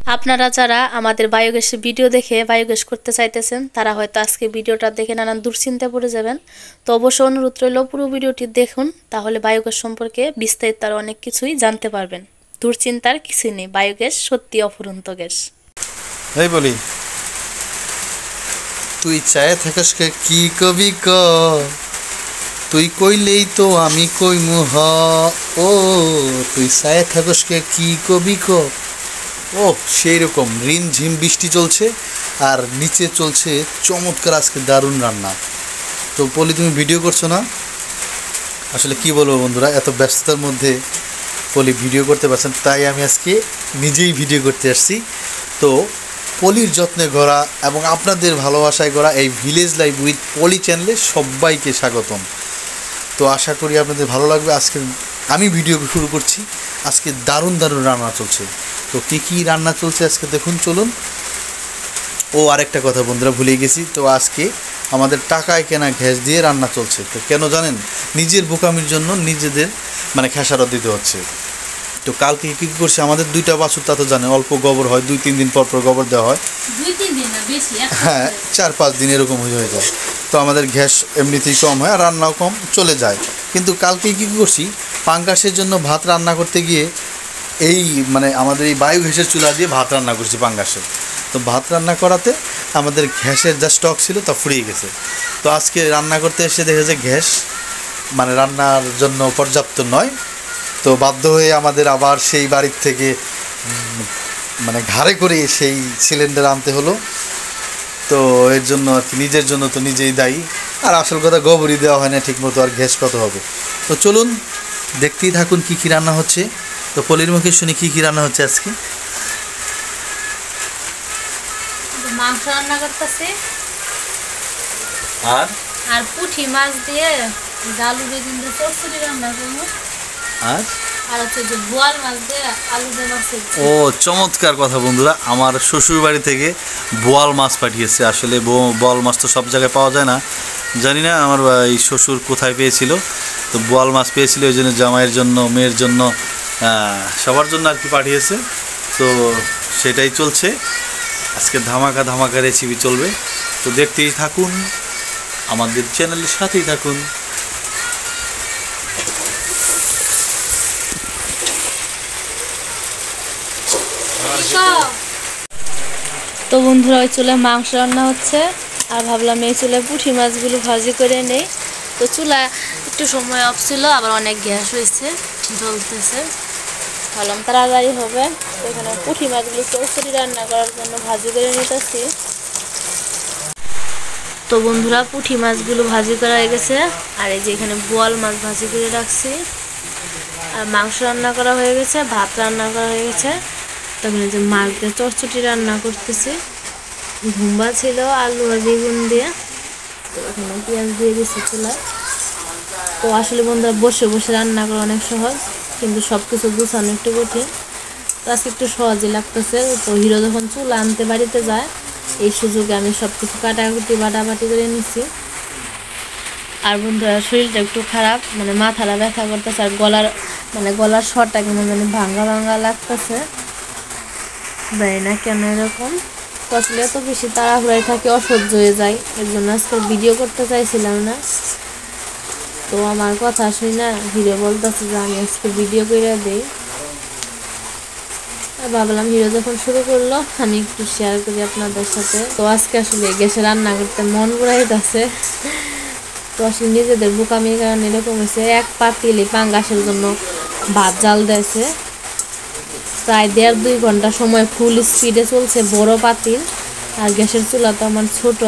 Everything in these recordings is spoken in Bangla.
আপনারা যারা আমাদের বায়োগ্যাসের ভিডিও দেখে বায়োগ্যাস করতে চাইতেছেন তারা হয়তো আজকে ভিডিওটা দেখে নানান দুশ্চিন্তায় পড়ে যাবেন। তো অবশ্যই অনুরোধ রইল পুরো ভিডিওটি দেখুন, তাহলে বায়োগ্যাস সম্পর্কে বিস্তারিত আরও অনেক কিছুই জানতে পারবেন। দুশ্চিন্তার কিছুই নেই, বায়োগ্যাস সত্যি অফুরন্ত গ্যাস। এই বলি, তুই চায়ে থাকস কি কবি ক, তুই কইলেই তো আমি কইমু হ। ও তুই চায়ে থাকস কি কবি ক। ও সেই রকম রিমঝিম বৃষ্টি চলছে আর নিচে চলছে চমৎকার আজকে দারুণ রান্না। তো পলি, তুমি ভিডিও করছো না? আসলে কি বলবো বন্ধুরা, এত ব্যস্ততার মধ্যে পলি ভিডিও করতে পারছেন, তাই আমি আজকে নিজেই ভিডিও করতে আসছি। তো পলির যত্নে গড়া এবং আপনাদের ভালোবাসায় গড়া এই ভিলেজ লাইফ উইথ পলি চ্যানেলে সবাইকে স্বাগতম। তো আশা করি আপনাদের ভালো লাগবে। আজকে আমি ভিডিও শুরু করছি। আজকে দারুণ দারুণ রান্না চলছে। তো কী রান্না চলছে আজকে দেখুন, চলুন। ও আরেকটা কথা বন্ধুরা, ভুলে গেছি। তো আজকে আমাদের টাকায় কেনা গ্যাস দিয়ে রান্না চলছে। তো কেন জানেন? নিজের বোকামির জন্য নিজেদের খেসারত দিতে হচ্ছে। তো কালকে কী করছে, আমাদের 2টা বাছুর, তা তো জানেন, অল্প গোবর হয়, 2-3 দিন পর গোবর দেওয়া হয়। 2-3 দিন না, বেশি, হ্যাঁ 4-5 দিন এরকম হয়ে যায়। তো আমাদের গ্যাস এমনিতেই কম হয় আর রান্নাও কম চলে যায়। কিন্তু কালকে কী করছি, পাঙ্গাসের জন্য ভাত রান্না করতে গিয়ে এই আমাদের এই বায়োগ্যাসের চুলা দিয়ে ভাত রান্না করছি পাঙ্গাসে। তো ভাত রান্না করাতে আমাদের গ্যাসের যা স্টক ছিল তা ফুরিয়ে গেছে। তো আজকে রান্না করতে এসে দেখেছে গ্যাস রান্নার জন্য পর্যাপ্ত নয়। তো বাধ্য হয়ে আমাদের আবার সেই বাড়ির থেকে ঘাড়ে করে সেই সিলিন্ডার আনতে হলো। তো এর জন্য আর কি, নিজের জন্য তো নিজেই দায়ী। আর আসল কথা, গোবরই দেওয়া হয় না ঠিকমতো, আর গ্যাস কত হবে। তো চলুন দেখতেই থাকুন কী রান্না হচ্ছে। তো পলির মুখে শুনি কী রান্না হচ্ছে আজকে। মাংস রান্না করতেছি আর আর পুঁটি মাছ দিয়ে আলু বেগুন দিয়ে চচ্চড়ি রান্না করবো। আর হচ্ছে যে বোয়াল মাছ দিয়ে আলু দিয়ে মাছের। ও চমৎকার কথা বন্ধুরা, আমার শ্বশুর বাড়ি থেকে বোয়াল মাছ পাঠিয়েছে। আসলে বোয়াল মাছ তো সব জায়গায় পাওয়া যায় না, জানি না আমার এই শ্বশুর কোথায় পেয়েছিল। তো বোয়াল মাছ পেয়েছিল, ওই জন্য জামাইয়ের জন্য, মেয়ের জন্য, সবার জন্য আর কি পাঠিয়েছে। তো সেটাই চলছে আজকে, ধামাকা রেসিপি চলবে। তো দেখতেই থাকুন, আমাদের চ্যানেলের সাথেই থাকুন। তো বন্ধুরা, ওই চুলে মাংস রান্না হচ্ছে আর ভাবলাম এই চুলে পুঁটি মাছগুলো ভাজি করে নেই। তো চুলা একটু সময় অফ ছিল, আবার অনেক গ্যাস হয়েছে, জ্বলতেছে, ভাবলাম তাড়াতাড়ি হবে। তো এখানে পুঁটি মাছগুলো চচ্চড়ি রান্না করার জন্য ভাজি করে নিতেছি। তো বন্ধুরা, পুঁটি মাছগুলো ভাজি করা হয়ে গেছে, আর এই যে এখানে বোয়াল মাছ ভাজি করে রাখছি, আর মাংস রান্না করা হয়ে গেছে, ভাত রান্না করা হয়ে গেছে। তখন যে মাছ দিয়ে চচ্চড়ি রান্না করতেছি, ঘুম্বা ছিল আলু আর বেগুন দিয়ে। তো এখানে পেঁয়াজ দিয়ে দিচ্ছি চুলায়। তো আসলে বন্ধুরা, বসে বসে রান্না করা অনেক সহজ, কিন্তু সব কিছু গুছানো একটু কঠিন। তো আজকে একটু সহজই লাগতেছে। তো হিরো যখন চুলা আনতে বাড়িতে যায়, এই সুযোগে আমি সব কিছু কাটাকুটি বাটাবাটি করে নিচ্ছি। আর বন্ধুরা, শরীরটা একটু খারাপ, মাথাটা ব্যথা করতেছে, আর গলার স্বরটা কেমন ভাঙ্গা ভাঙ্গা লাগতেছে, জানি না কেন এরকম। তো আসলে এত বেশি তাড়াহুড়ায় থাকে, অসহ্য হয়ে যায়, এর জন্য আজকে ভিডিও করতে চাইছিলাম না। তো আমার কথা শুনি না হিরো বলতেছে যে আমি আজকে ভিডিও করে দিই। ভাবলাম হিরো যখন শুরু করলো, আমি একটু শেয়ার করি আপনাদের সাথে। তো আজকে আসলে গ্যাসে রান্না করতে মন ঘুরাইতেছে। তো আসলে নিজেদের বোকামির কারণে এরকম হয়েছে। এক পাতিলে পাঙ্গাসের জন্য ভাত জাল দিয়েছে, প্রায় 1.5-2 ঘন্টা সময় ফুল স্পিডে চলছে, বড় পাতিল। আর গ্যাসের চুলা তো আমার ছোট,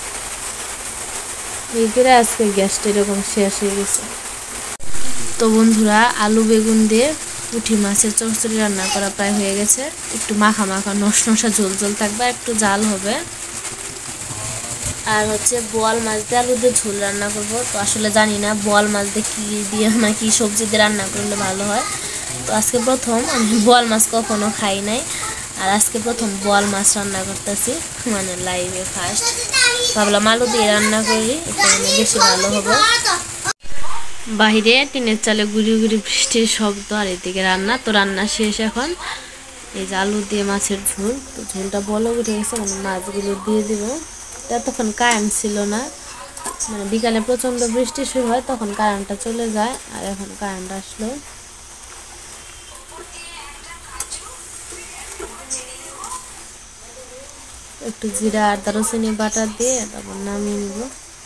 এই করে আজকে গ্যাসটা এরকম শেষ হয়ে গেছে। তো বন্ধুরা, আলু বেগুন দিয়ে পুঁটি মাছের চচ্চড়ি রান্না করা প্রায় হয়ে গেছে। একটু মাখা নশা ঝোল থাকবে, একটু জাল হবে। আর হচ্ছে বোয়াল মাছ দিয়ে আলু দিয়ে ঝোল রান্না করব। তো আসলে জানি না বোয়াল মাছ দিয়ে কী দিয়ে কী সবজি দিয়ে রান্না করলে ভালো হয়। তো আজকে প্রথম, আমি বোয়াল মাছ কখনো খাই নাই, আর আজকে প্রথম বোয়াল মাছ রান্না করতেছি, লাইভে ফার্স্ট। ভাবলাম আলু দিয়ে রান্না করি, একটু বেশি ভালো হবে। বাহিরে টিনের চালে গুড়ি গুড়ি বৃষ্টির শব্দ, আর এদিকে রান্না। তো রান্না শেষ এখন। এই যে আলু দিয়ে মাছের ঝোল, তো ঝোলটা বলক উঠে গেছে, মানে মাছগুলো দিয়ে দিব। ততক্ষণ কারেন্ট ছিল না, মানে বিকালে প্রচণ্ড বৃষ্টি শুরু হয় তখন কারেন্টটা চলে যায়, আর এখন কারেন্ট আসলো। একটু জিরা আর দারুচিনি বাটা দিয়ে তারপর নামিয়ে নিব।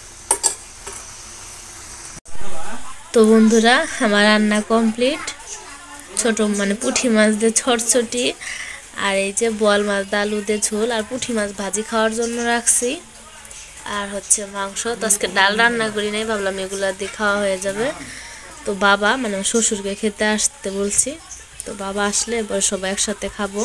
তো বন্ধুরা, আমার রান্না কমপ্লিট। ছোট মানে পুঁটি মাছ দিয়ে ছটছটি, আর এই যে বোয়াল মাছ দিয়ে আলু দিয়ে ঝোল, আর পুঁটি মাছ ভাজি খাওয়ার জন্য রাখছি, আর হচ্ছে মাংস। তো আজকে ডাল রান্না করি নাই, ভাবলাম এগুলো দিয়ে খাওয়া হয়ে যাবে। তো বাবা মানে শ্বশুরকে খেতে আসতে বলছি, তো বাবা আসলে এবার সবাই একসাথে খাবো।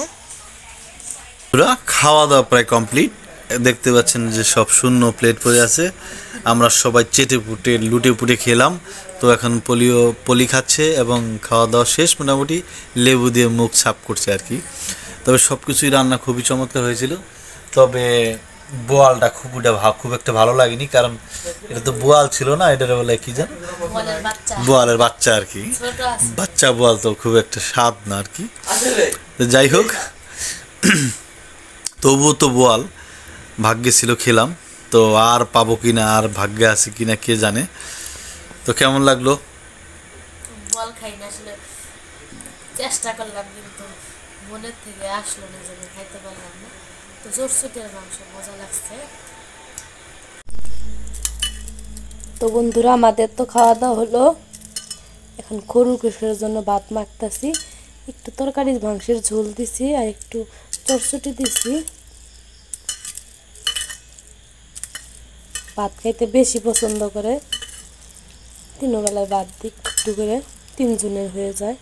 খাওয়া দাওয়া প্রায় কমপ্লিট। দেখতে পাচ্ছেন যে সব শূন্য প্লেট পড়ে আছে, আমরা সবাই চেটে পুটে লুটে পুটে খেলাম। তো এখন পলি খাচ্ছে এবং খাওয়া দাওয়া শেষ, মোটামুটি লেবু দিয়ে মুখ ছাপ করছে আর কি। তবে সব কিছুই রান্না খুবই চমৎকার হয়েছিল। তবে বোয়ালটা খুব একটা ভালো লাগেনি, কারণ এটা তো বোয়াল ছিল না, এটার বলে কি জান, বোয়ালের বাচ্চা আর কি। বাচ্চা বোয়াল তো খুব একটা স্বাদ না আর কি। তো যাই হোক, তবুও তো বোয়াল ভাগ্যে ছিল, খেলাম। তো আর পাবো কিনা, আর ভাগ্যে আছে কিনা কে জানে। তো কেমন লাগলো? বোয়াল খাই না আসলে, চেষ্টা করলাম কিন্তু মনের থেকে আসলো না, যেন খাইতে পারলাম না। তো চটচটির মাংস মজা লাগছে। তো বন্ধুরা, আমাদের তো খাওয়া দাওয়া হলো, এখন গরু গোশতের জন্য ভাত মাখতেছি। একটু তরকারি মাংসের ঝোল দিছি আর একটু চটচটি দিছি। ভাত খাইতে বেশি পছন্দ করে, তিনবেলায় ভাত দিই একটু করে, তিনজনের হয়ে যায়।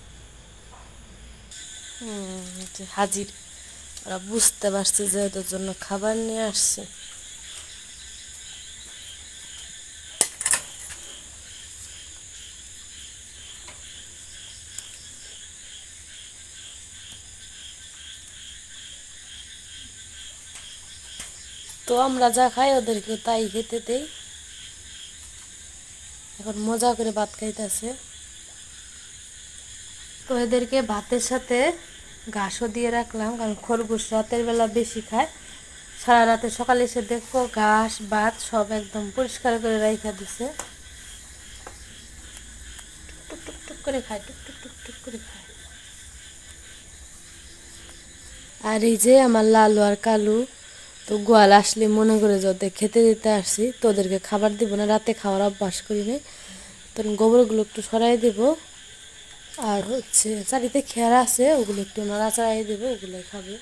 হাজির, ওরা বুঝতে পারছে যে ওদের জন্য খাবার নিয়ে আসছে। তো আমরা যা খাই ওদেরকে তাই খেতে দেই। এখন মজা করে ভাত খাইতেছে। তো এদেরকে ভাতের সাথে ঘাসও দিয়ে রাখলাম, কারণ খরগোশ রাতের বেলা বেশি খায়। সারা রাতে সকালে এসে দেখো ঘাস ভাত সব একদম পরিষ্কার করে রাইখা দিছে। টুক টুক টুক করে খায়, টুক টুক টুক টুক করে খায়। আর এই যে আমার লালু আর কালু, তো গোয়াল আসলে মনে করে যে ওদের খেতে দিতে আসছি, তো ওদেরকে খাবার দিব না, রাতে খাওয়ার অভ্যাস করি নাই। তখন গোবরগুলো একটু সরাই দেব, আর হচ্ছে চারিতে খেয়ার আছে ওগুলো একটু নাড়াচাড়াই দেবো, ওগুলো খাবে।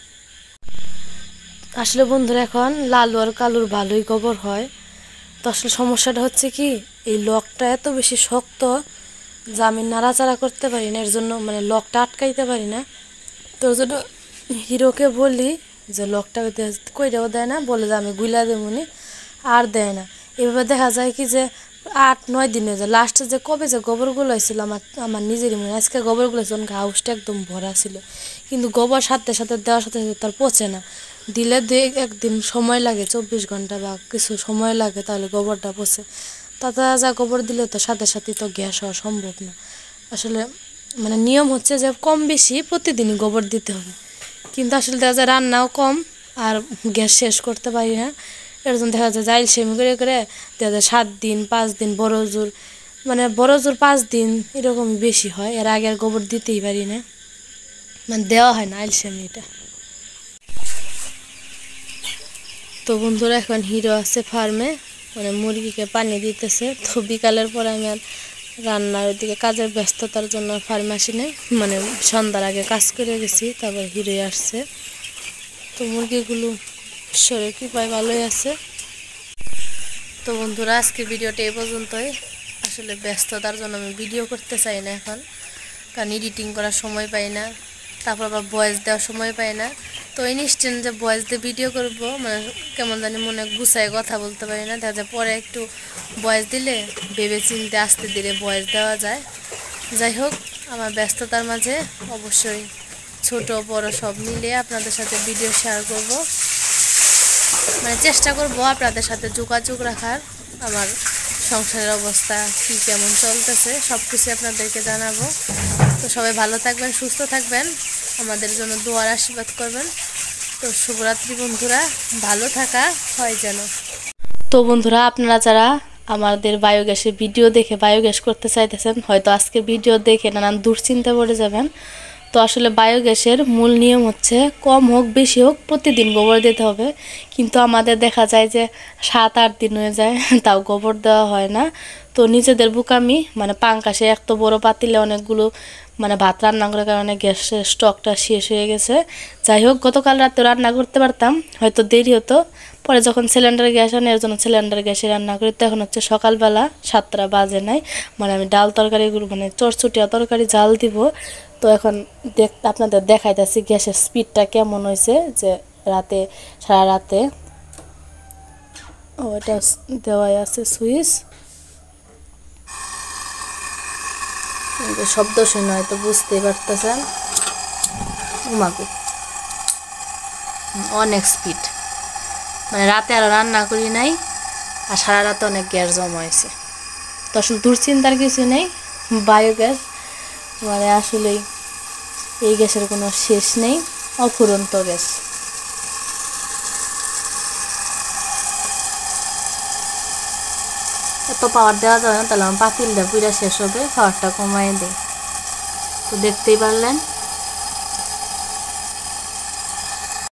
আসলে বন্ধুরা, এখন লালু আর কালুর ভালোই গোবর হয়। তো আসলে সমস্যাটা হচ্ছে কি, এই লকটা এত বেশি শক্ত যে আমি নাড়াচাড়া করতে পারি না, এর জন্য মানে লকটা আটকাইতে পারি না। তো ওই জন্য হিরোকে বলি যে লকটা কইটাও দেয় না, বলে যে আমি গুলা দেবনি, আর দেয় না। এভাবে দেখা যায় কি যে 8-9 দিন হয়ে যায়। লাস্টে যে কবে যে গোবরগুলো হয়েছিল আমার নিজেরই মনে, আজকে গোবরগুলো যখন হাউসটা একদম ভরা ছিল, কিন্তু গোবর সাথে সাথে দেওয়ার সাথে সাথে তার পচে না, দিলে 1 দিন সময় লাগে, 24 ঘন্টা বা কিছু সময় লাগে, তাহলে গোবরটা পচে। তাতে যা গোবর দিলে তো সাথে সাথে তো গ্যাস হওয়া সম্ভব না। আসলে মানে নিয়ম হচ্ছে যে কম বেশি প্রতিদিনই গোবর দিতে হবে, কিন্তু আসলে দেখা যায় রান্নাও কম আর গ্যাস শেষ করতে পারি না। এর জন্য দেখা যায় জাইল সেমি করে করে দেখা যায় 7 দিন 5 দিন, বড় জোর 5 দিন এরকমই বেশি হয়। এর আগে আর গোবর দিতেই পারি না, মানে দেওয়া হয় না আইলসেমিটা। তো বন্ধুরা, এখন হিরো আছে ফার্মে, মানে মুরগিকে পানি দিতেছে। তো বিকালের পরে আমি আর রান্নার ওইদিকে কাজের ব্যস্ততার জন্য ফার্মে আসি নাই, মানে সন্ধ্যার আগে কাজ করে গেছি, তারপর হিরো আসছে। তো মুরগিগুলো ঈশ্বরের কৃপায় ভালোই আছে। তো বন্ধুরা, আজকে ভিডিওটা এই পর্যন্তই। আসলে ব্যস্ততার জন্য আমি ভিডিও করতে চাই না এখন, কারণ এডিটিং করার সময় পাই না, তারপর আবার ভয়েস দেওয়ার সময় পাই না। তো ইনস্ট্যান্ট যে ভয়েস দিয়ে ভিডিও করব, মানে কেমন জানি মনে গুছায় কথা বলতে পারি না, দেখা যায় পরে একটু ভয়েস দিলে ভেবে চিনতে আস্তে ধীরে ভয়েস দেওয়া যায়। যাই হোক, আমার ব্যস্ততার মাঝে অবশ্যই ছোট বড় সব মিলিয়ে আপনাদের সাথে ভিডিও শেয়ার করব, মানে চেষ্টা করব আপনাদের সাথে যোগাযোগ রাখার। আমার সংসারের অবস্থা কি কেমন চলতেছে সব কিছু আপনাদেরকে জানাবো। তো সবাই ভালো থাকবেন, সুস্থ থাকবেন। আমাদের জন্য দোয়ার আশীর্বাদ করবেন। তো শুভরাত্রি বন্ধুরা, ভালো থাকা হয় যেন। তো বন্ধুরা, আপনারা যারা আমাদের বায়োগ্যাসের ভিডিও দেখে বায়োগ্যাস করতে চাইতেছেন, হয়তো আজকের ভিডিও দেখে নানান দুশ্চিন্তা পড়ে যাবেন। তো আসলে বায়োগ্যাসের মূল নিয়ম হচ্ছে কম হোক বেশি হোক প্রতিদিন গোবর দিতে হবে। কিন্তু আমাদের দেখা যায় যে 7-8 দিন হয়ে যায় তাও গোবর দেওয়া হয় না। তো নিজেদের বোকামি, মানে পাঙ্কাশে এত বড় পাতিলে অনেকগুলো মানে ভাত রান্না করার কারণে গ্যাসের স্টকটা শেষ হয়ে গেছে। যাই হোক, গতকাল রাতে রান্না করতে পারতাম, হয়তো দেরি হতো। পরে যখন সিলিন্ডার গ্যাস আনে, এর জন্য সিলিন্ডার গ্যাসে রান্না করি। তো এখন হচ্ছে সকালবেলা 7টা বাজে নাই, মানে আমি ডাল তরকারিগুলো মানে চটচটিয়া তরকারি জাল দিব। তো এখন আপনাদের দেখাইতেছি গ্যাসের স্পিডটা কেমন হয়েছে, যে রাতে সারা রাতে ওটা দেওয়াই আছে সুইচ। শব্দ শুনে হয়তো বুঝতেই পারতেছেন, উমাকু অনেক স্পিড, মানে রাতে আরও রান্না করি নাই আর সারা রাতে অনেক গ্যাস জমা হয়েছে। তো আসলে দুশ্চিন্তার কিছু নেই, বায়োগ্যাস মানে আসলেই এই গ্যাসের কোনো শেষ নেই, অফুরন্ত গ্যাস। এত পাওয়ার দেওয়া যাবে না, তাহলে আমার পাতিলটা পুরা শেষ হবে, পাওয়ারটা কমাই দেয়। তো দেখতেই পারলেন